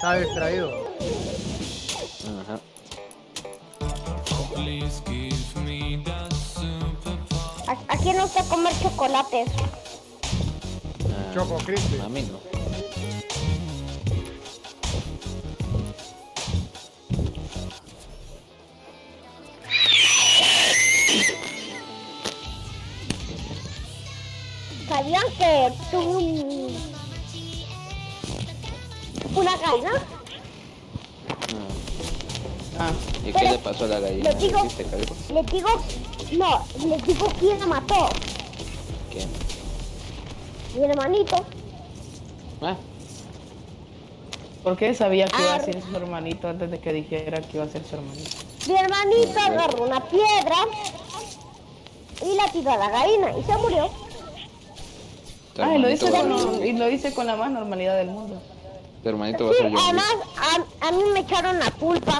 Está distraído. Ajá. Aquí no sé comer chocolates. Choco Crispy. A mí no. ¿Sabían que tuve una gallina? ¿Y qué le pasó a la gallina? Les digo, ¿Hiciste algo? les digo quién la mató. ¿Qué? Mi hermanito. Ah, ¿Por qué sabía que iba a ser su hermanito antes de que dijera que iba a ser su hermanito? Mi hermanito agarró una piedra y la tiró a la gallina y se murió. tu Ah, y lo hermanito hice con la más normalidad del mundo. Tu hermanito va a Sí, ser yo. además a mí me echaron la culpa.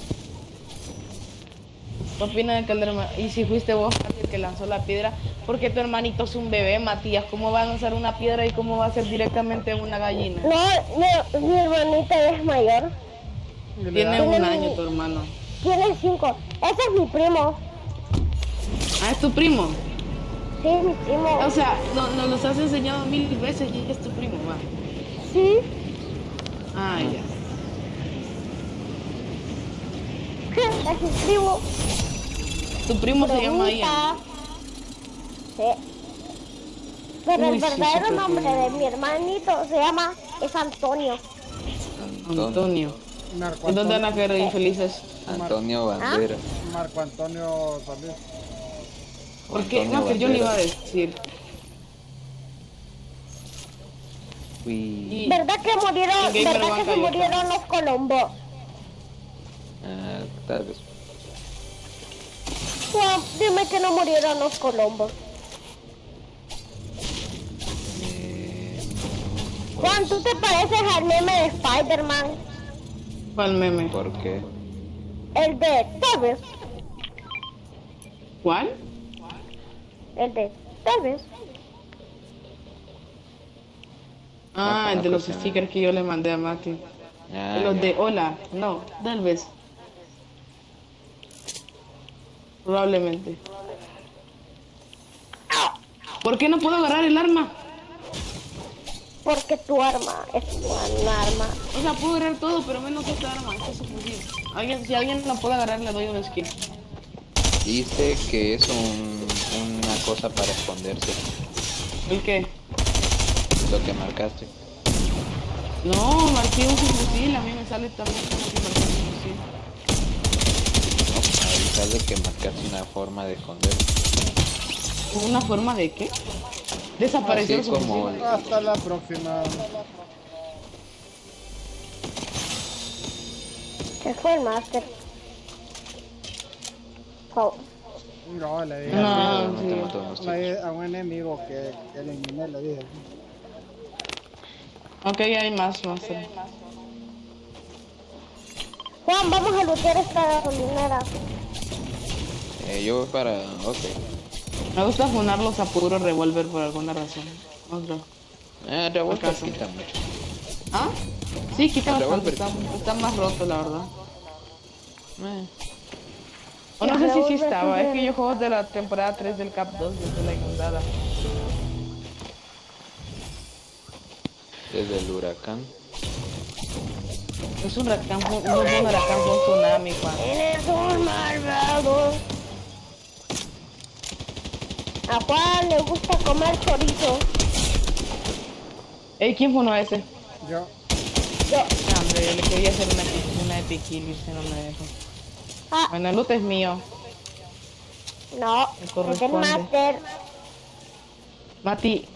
¿Qué opinas de que el hermano? Y si fuiste vos el que lanzó la piedra, porque tu hermanito es un bebé, Matías, ¿cómo va a lanzar una piedra y cómo va a ser directamente una gallina? No, mi hermanito es mayor. Tiene un año tu hermano. Tiene 5. Ese es mi primo. Ah, ¿es tu primo? Sí, mi primo. O sea, nos los has enseñado 1000 veces y es tu primo, va. Sí. Ah, ya. Es mi primo. Tu primo se llama Ian. Sí. Pero Uy, el sí, verdadero súper nombre bien. de mi hermanito es Antonio. Antonio. Marco ¿Y dónde van a Antonio. quedar infelices? Antonio Bandera. Marco Antonio también. ¿Por qué? Antonio No, que yo le iba a Banderas. decir. Uy. Y- ¿Verdad que murieron? En Gamer ¿Verdad que Banca se yo murieron los Colombo? Tal vez. No, dime que no murieron los Colombo. Juan, ¿tú te pareces al meme de Spider-Man? ¿Cuál meme? ¿Por qué? El de tal vez. ¿Cuál? El de tal vez. Ah, el de los stickers que yo le mandé a Mati. Ah, Los ya. de hola, no, tal vez. Probablemente. ¿Por qué no puedo agarrar el arma? Porque tu arma es un arma. O sea, puedo agarrar todo, pero menos esta arma. Esto es imposible. Si alguien la puede agarrar, le doy un skin. Dice que es una cosa para esconderse. ¿El qué? Lo que marcaste. No, marqué un subfusil. A mí me sale también como que marqué un subfusil. No, ahí sale que marcaste una forma de esconderse. ¿Una forma de qué? Desapareció el Así como subfusil. Hasta la próxima. Se fue el máster. Oh. No, le dije No, no te sí. mató, no sé. a un enemigo que eliminé, le dije. Ok, hay más, máster. Juan, vamos a lootear esta gasolinera. Yo voy para... Ok. Me gusta funarlos a puro revólver por alguna razón. Otro. Revueltas ¿Acaso? quita mucho. ¿Ah? Sí, quita El bastante. revólver. Está más roto, la verdad. Eh, O no El sé si sí revólver estaba. es Es que yo juego de la temporada 3 del Cap 2, desde la inundada. Desde el huracán. Es un huracán, no es un huracán, fue un tsunami, Juan. Eres un malvado. A Juan le gusta comer chorizo. Ey, ¿quién fue uno ese? Yo, Yo. Ah, hombre, yo le quería hacer una epic kill y usted no me dejó. Ah, Bueno, el loot es mío. no. Me Es del corresponde. máster. Mati.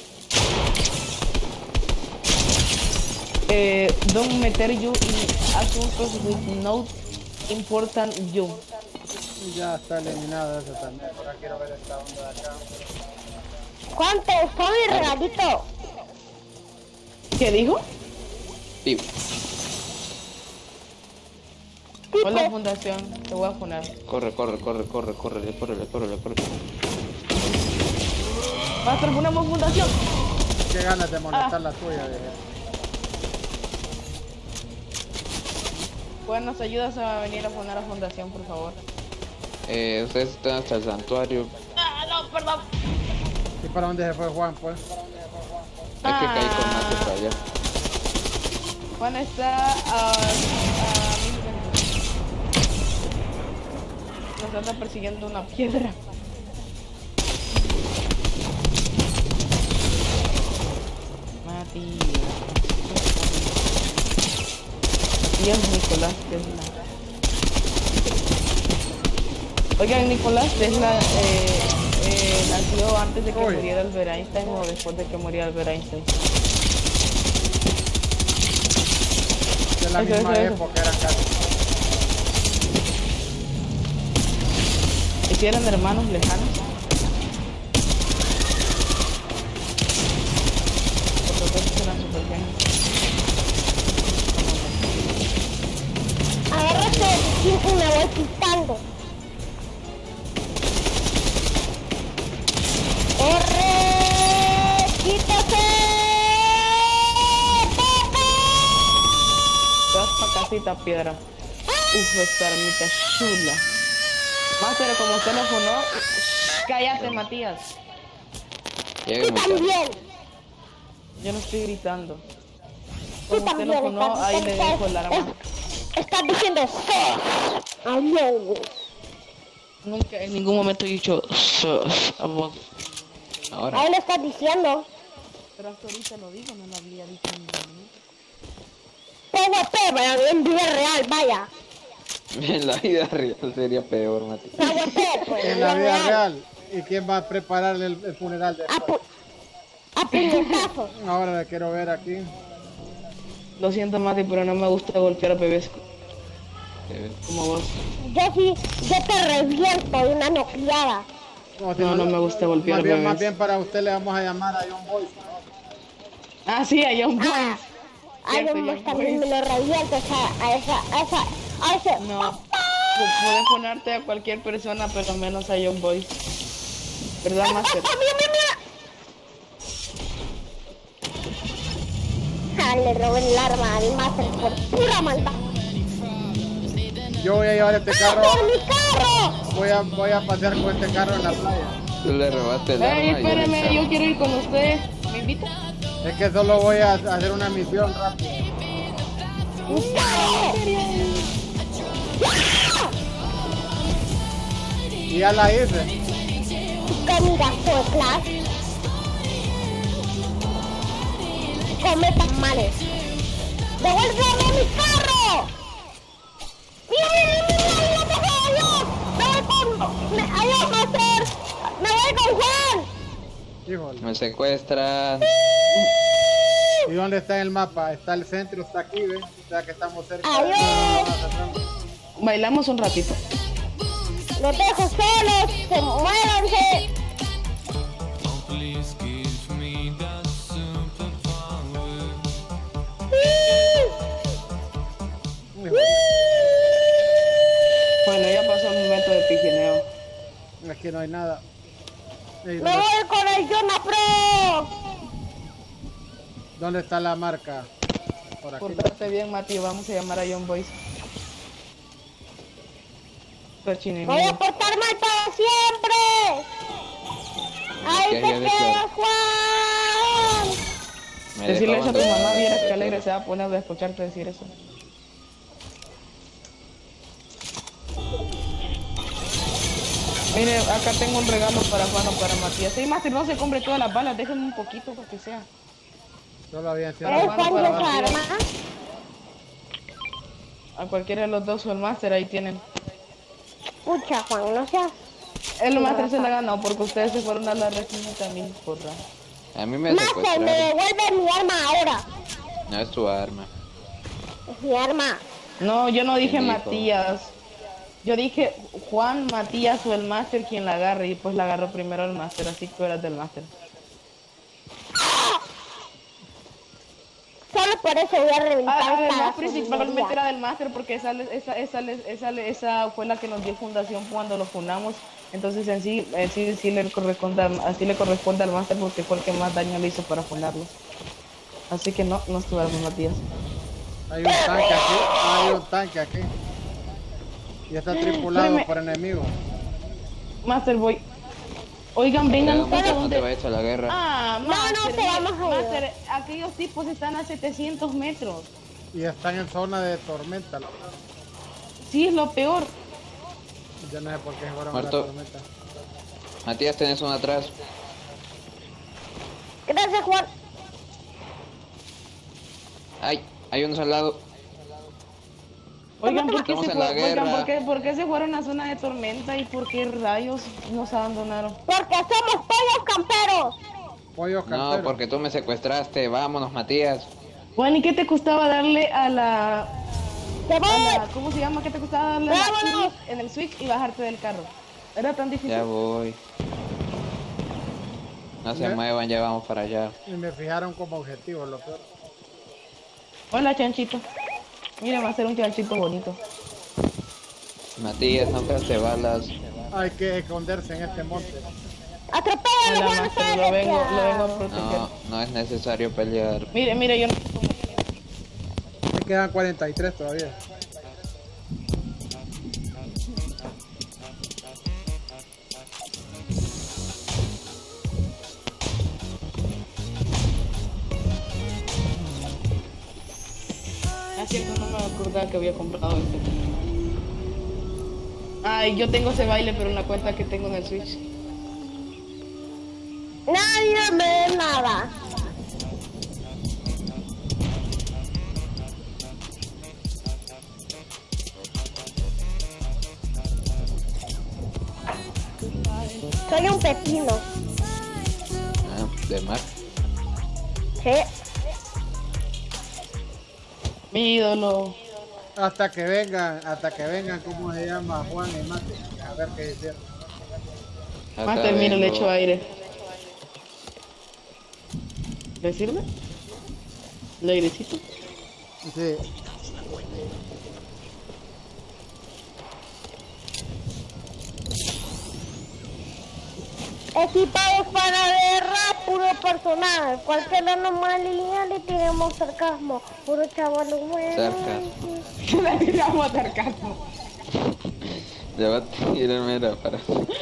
Don't meter you in asuntos with no important you. ya está eliminado eso también. Ahora quiero ver esta onda de acá. Juan, te gustó mi regalito. ¿Qué dijo? Sí. Hola fundación, te voy a funar. Corre, corre, corre, corre, corre, corre, corre, corre. ¿Vas a transformar fundación? Qué ganas de molestar la tuya, dije. Juan, ¿nos ayudas a venir a poner a fundación, por favor? Ustedes están hasta el santuario. Ah, no, perdón. ¿Y para dónde se fue Juan, pues? Es que caí con Mate para allá. Juan está a 1000 Nos anda persiguiendo una piedra. Matías Nicolás Tesla. Oigan, Nicolás Tesla nació antes de que muriera Albert Einstein o después de que muriera Albert Einstein. De la misma época eran casi. ¿Y si eran hermanos lejanos? Agárrate, siempre me voy quitando. ¡Corre! ¡Quítase! Te vas pa' casita, piedra. Uf, esta ermita es chula. Master, como usted lo fonó, cállate, Matías. Llega Tú muy tarde. también. Yo no estoy gritando. Tú Como usted lo también fonó, ahí le dejo el arma. Estás diciendo sos. Amigo. Nunca en ningún momento he dicho sos a vos. Ahora. Ahí lo estás diciendo. Pero hasta ahorita lo digo, no lo había dicho en ningún momento. PvP, pero en vida real, vaya. En la vida real sería peor, Mati. PvP, pues. En la vida real. ¿Y quién va a preparar el funeral de A puñetazos. Ahora le quiero ver aquí. Lo siento, Mati, pero no me gusta golpear bebés como vos. Yo te reviento de una noqueada. No me gusta golpear bebés. Más bien para usted le vamos a llamar a John Boyce, ¿no? Ah, sí, a John Boyce. A John Boyce también me lo reviento a ese. No, puedes ponerte a cualquier persona, pero menos a John Boyce. ¿Verdad, Master? Le robé el arma al Master por pura maldad. Yo voy a llevar este carro. ¡Por mi carro! Voy a pasear con este carro en la playa. Tú le robaste el Ey, arma y espérame, yo quiero ir con usted. ¿Me invita? Es que solo voy a hacer una misión rápida. ¡Mi carro! Y ya la hice. Comida class. Come tamales. ¡Devuélveme mi carro! ¡Mira, lo dejé yo! ¡Me voy con... ¡Adiós, Master! ¡Me voy con Juan! Híjole. me secuestran. ¿Y dónde está en el mapa? Está el centro, está aquí, ¿ves? O sea que estamos cerca. Adiós. Bailamos un ratito. Los dejo solos, se muéranse. Bueno, ya pasó el momento de piquineo. Aquí no hay nada. Ey, Me voy con el Jonah Pro. ¿Dónde está la marca? Por aquí. Portate bien, Mati, vamos a llamar a John Boyce. Voy a portar mal para siempre. Ahí ¿Qué te hay de quedas, Juan. Me Decirle dejó eso a tu mamá, abandonado. vieras que alegre se va a poner de escucharte decir eso. Mire, acá tengo un regalo para Juan o para Matías. Sí, Master, no se compre todas las balas, déjenme un poquito para que sea. Solo había ¿Es encerrado. Juan de esa arma? A cualquiera de los dos o el Master, ahí tienen. Pucha, Juan, no seas... El Master se la ganó porque ustedes se fueron a la región también, porra. A mí me Master, me secuestraron. devuelve mi arma ahora. No es tu arma. Es mi arma. No, yo no dije ¿Quién dijo? Matías. Yo dije Juan, Matías o el Master quien la agarre y pues la agarró primero el Master, así que tú eras del Master. Solo por eso voy a reventar esta Además, principalmente gasolinería. era del Master porque esa fue la que nos dio fundación cuando lo fundamos. Entonces en sí le corresponde, así le corresponde al Master porque fue el que más daño le hizo para fundarlo. Así que no estuvimos Matías. Hay un tanque aquí. Hay un tanque aquí. Y está tripulado Espérame. por enemigos. Master, voy. Oigan, vengan Pero, para no te donde. vayas a la guerra. Ah, No, Master, te vamos a ayudar. Master, aquellos tipos están a 700 metros. Y están en zona de tormenta. Sí, es lo peor. Yo no sé por qué fueron a la Muerto. tormenta. Matías, tenés uno atrás. Gracias, Juan. Ay, hay unos al lado. Oigan, ¿por qué, Estamos se en la fue- oigan, guerra. ¿por qué se fueron a zona de tormenta y por qué rayos nos abandonaron? Porque somos pollos camperos. Pollos camperos. No, porque tú me secuestraste. Vámonos, Matías. Juan, ¿y qué te costaba darle a la, ¡Te voy! ¿cómo se llama? ¿Qué te costaba darle a la ¡Vámonos! en el switch y bajarte del carro? Era tan difícil. Ya voy. No se Ya. muevan, ya vamos para allá. Y me fijaron como objetivo, lo peor. Hola, chanchito. Mira, va a ser un chanchito bonito. Matías, no te balas. Hay que esconderse en este monte. Atropéllalo, Hola, Juan, Master, no lo vengo a se proteger. No, no es necesario pelear. Mire, yo no... Me quedan 43 todavía. Es cierto, no me acordaba que había comprado este. Ay, yo tengo ese baile, pero en la cuenta que tengo en el Switch. Nadie me ve nada. Soy un pepino. Ah, de mar. Sí. Mi ídolo. Hasta que vengan, ¿cómo se llama? Juan y Mate. A ver qué hicieron. Acá Master, mira, le vengo. echo aire. ¿Le sirve? ¿El airecito? Sí. Equipados para guerra, puro personal. Cualquier anomalía le tiramos sarcasmo. Puro chaval bueno. Sarcasmo. Le tiramos sarcasmo. Ya va a tirar, mira, para.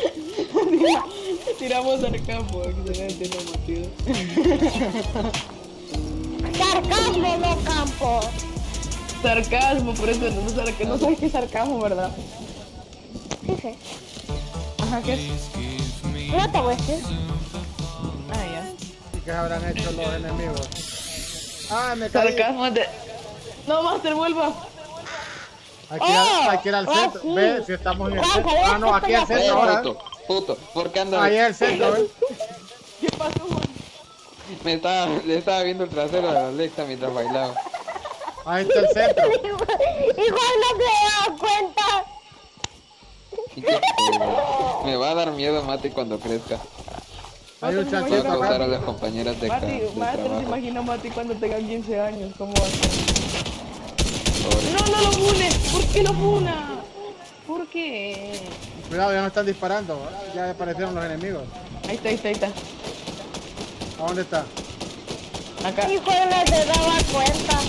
Le tiramos sarcasmo. Excelente, no, Matías. Sarcasmo, no campo. Sarcasmo, por eso no sabes qué es sarcasmo, ¿verdad? Sí, sí. Ajá, ¿qué es? No te voy a decir. Ah, ya. ¿Y qué habrán hecho los enemigos? Ah, me caí. Sarcasmo de... No, Master, vuelva. Hay que ir al Oh, centro. sí. Ve, si estamos en el Ah, centro. sabía Ah, no, que aquí al esto centro ya ahora. Puto, ¿por qué andas? Ahí es el centro, ¿ves? ¿Qué pasó, Juan? Le estaba viendo el trasero a la Alexa mientras bailaba. Ahí está el centro. Igual no se da cuenta. Y que, me va a dar miedo, Mati, cuando crezca. Hay un Voy a chanchito acusar a acá. las compañeras de, Mati, de Master, se trabajo. imagina Mati cuando tenga 15 años, ¿cómo va a ser? Pobre. No, no lo fune. ¿Por qué lo funa? ¿Por qué? Cuidado, ya no están disparando. Ya aparecieron los enemigos. Ahí está, ahí está, ahí está. ¿A dónde está? Acá, Hijo, no se daba cuenta.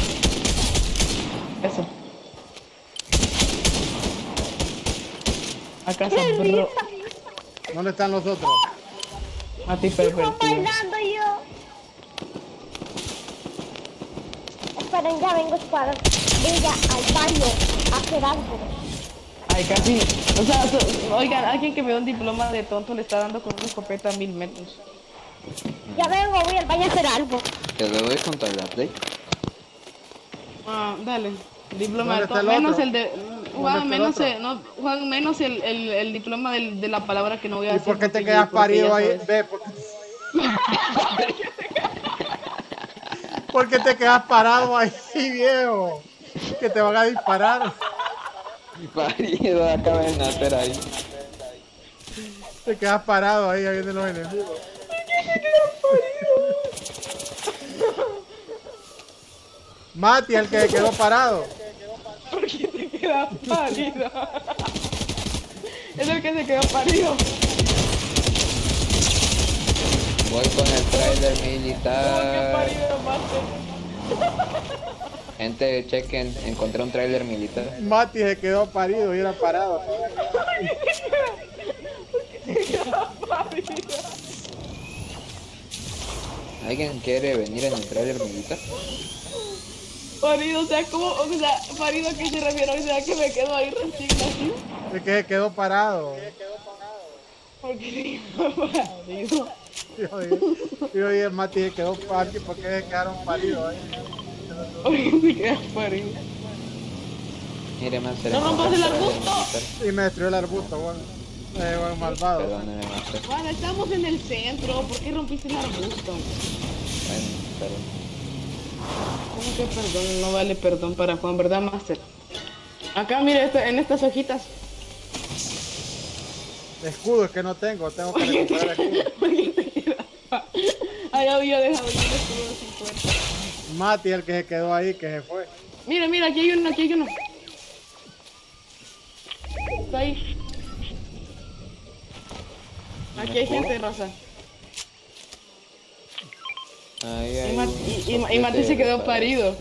eso. Acá ¡Qué está, perro. risa! ¿Dónde están los otros? Mati Hijo, pervertido. bailando yo. Esperen, ya vengo para ella al baño a hacer algo. Ay, casi. O sea, oigan, alguien que me da un diploma de tonto le está dando con una escopeta a 1000 metros. Ya vengo, voy al baño a hacer algo. Te lo doy contra la Play. Ah, dale. Diploma ¿Dónde de está el tonto. Menos otro? el de. ¿Dónde Juan, está el menos, otro? no, Juan, menos el diploma de la palabra que no voy a ¿Y decir. por qué te porque- quedas porque parido ya ahí? sabes. Ve, ¿por qué te quedas parado ahí, viejo? Que te van a disparar. Parido, acaba de nacer ahí. Te quedas parado ahí, ahí vienen los enemigos. Mati, el que quedó parado. ¿Por qué te quedas pálido? Es el que se quedó parido. Voy con el trailer ¿Cómo que militar. parido, Master? Gente, chequen, encontré un tráiler militar. Mati se quedó parido y era parado. ¿Alguien quiere venir en el tráiler militar? Parido, o sea, ¿cómo? O sea, parido, ¿a qué se refiere? O sea, que me quedo ahí resignado. Es que se quedó parado. Porque digo, parido. Y hoy el Mati se quedó parido. ¿Por qué se quedaron paridos ahí? Oye, me quedas parido. Mire, Master. ¡No rompas el arbusto! Y me destruyó el arbusto, bueno. Buen malvado. Perdóneme, Master. Juan, estamos en el centro. ¿Por qué rompiste el arbusto? Bueno, perdón. ¿Cómo que perdón? No vale perdón para Juan, ¿verdad, Master? Acá, mire, en estas hojitas. Escudo es que no tengo que recuperar escudo. Ahí había dejado yo el escudo de 50. Mati el que se quedó ahí, que se fue. Mira, mira, aquí hay uno, aquí hay uno. Está ahí. Aquí hay gente, Rosa. Ahí, Y Mati se quedó parido.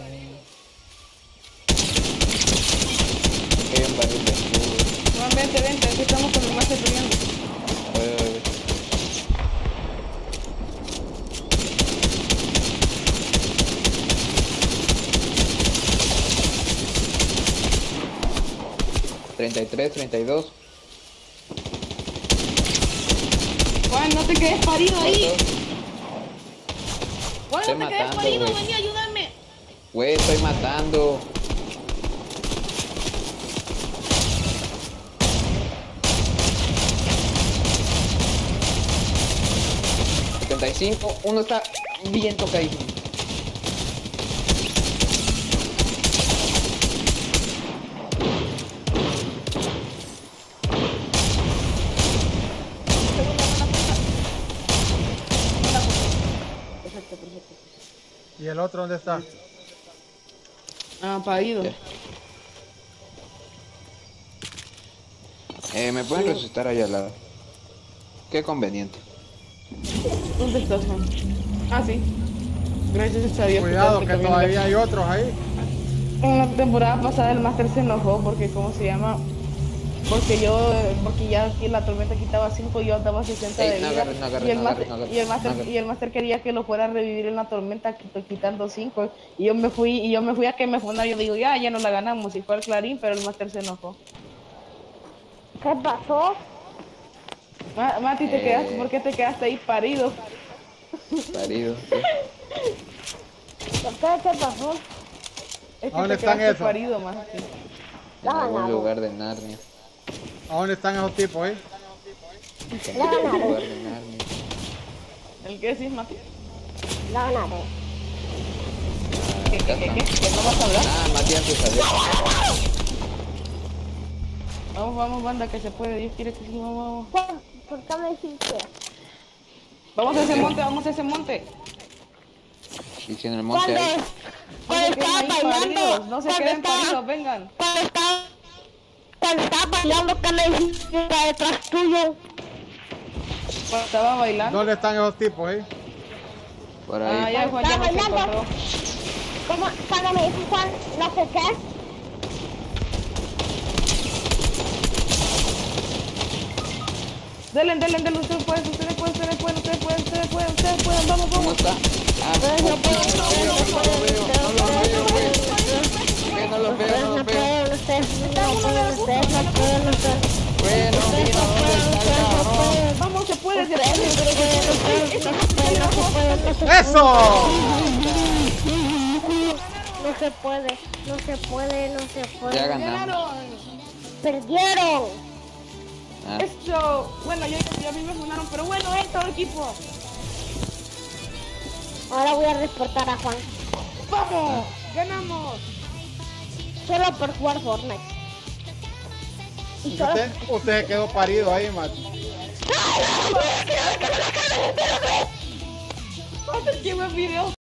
Hay un barril de escudo. Juan, vente, aquí estamos con el Master peleando. A ver. 33, 32. Juan, no te quedes parido ahí. Juan, Estoy no te quedes matando, parido, güey. vení, ayúdame. Güey, estoy matando. Uno está bien tocadísimo. Perfecto. ¿Y el otro dónde está? Ah, parido. Me pueden resucitar allá al lado. Qué conveniente. ¿Dónde estás, Juan? Ah, sí. Gracias a Dios. Cuidado que también todavía hay otros ahí. En la temporada pasada el Master se enojó porque, ¿cómo se llama? Porque ya aquí la tormenta quitaba 5 y yo daba 60 de Ey, no vida. agarres, Y el no Master quería que lo fuera a revivir en la tormenta quitando 5. Y yo me fui a que me fundara. Yo digo, ya no la ganamos. Y fue el Clarín, pero el Master se enojó. ¿Qué pasó? Mati, te quedaste, ¿por qué te quedaste ahí parido? Parido. ¿Por qué pasó? Es que ¿Dónde te están quedaste esos? parido, Mati. En algún lugar de Narnia. ¿A dónde están esos tipos ahí? En algún lugar de Narnia. ¿El qué decís, Mati? La ganaré. ¿Qué? ¿Que no vas a hablar? Ah, Matías se salió. Vamos, banda, que se puede. Dios quiere que sí, vamos. ¿Por qué me hiciste? Vamos a ese monte. Y si en el monte hay... Cuando estaba bailando, No se queden paridos, vengan. Cuando estaba bailando, ¿qué me hiciste detrás tuyo? Estaba bailando. ¿Dónde están esos tipos ahí? Por Ah, ahí. ya Juan ya nos bailando. encontró. ¿Cómo? Cuando me dijo Juan, no sé qué. Delen, ustedes pueden, vamos. ¿Cómo está? Ah, no lo veo. Que no lo veo. Bueno, mira dónde está el cabrón. Vamos, se puede, ¡Eso! No se puede. Ya ganamos. Perdieron. Ah, Esto, bueno, ya a mí me fundaron, pero bueno, todo el equipo. Ahora voy a reportar a Juan. ¡Vamos! ¡Ganamos! Solo por jugar Fortnite. Y solo... Usted se quedó parido ahí, Mati. ¡Qué buen video!